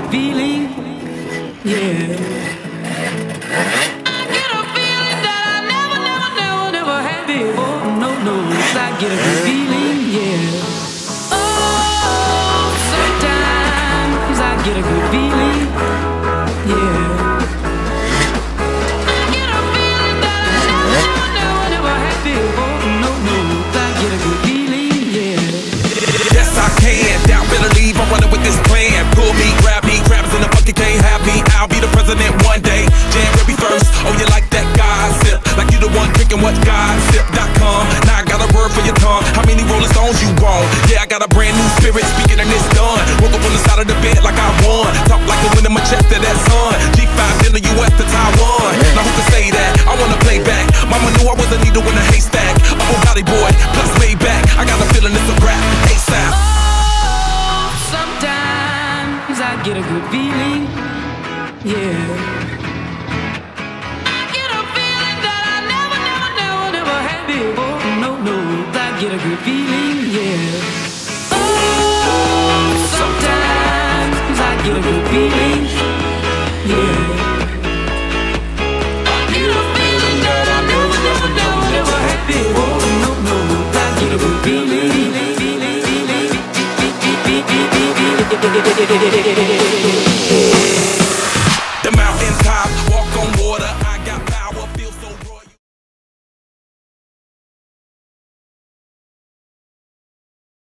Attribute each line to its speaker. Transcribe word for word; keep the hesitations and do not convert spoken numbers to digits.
Speaker 1: good feeling, yeah. I get a good feeling, yeah. Oh, sometimes I get a good feeling, yeah. I get a feeling that I never, never, never had before. No, no, I get a good feeling, yeah.
Speaker 2: Yes, I can. Doubt, better leave. I'm running with this plan. Pull me, grab me, crabs in the bucket can't have me. I'll be the president one day, January first. Oh, you like that gossip? Like you the one drinking what gossip dot com. Now I got a word for your tongue. How many Rolling Stones you want? Yeah, I got a brand new spirit speaking and it's done. Woke up on the side of the bed like I won. Talk like the wind in my chest to that sun. G five in the U S to Taiwan. Now who can say that? I wanna play back. Mama knew I was a needle in a haystack. A Bugatti boy, plus way back. I got a feeling it's a rap. ASAP.
Speaker 1: Oh, sometimes I get a good feeling, yeah. Get a good feeling, yeah. Oh, sometimes I get a good feeling, yeah. I get a feeling that I never, never, never, never had before. No, no, I get a good feeling, feeling, feeling, feeling, feeling, feeling, feeling, feeling, feeling, feeling.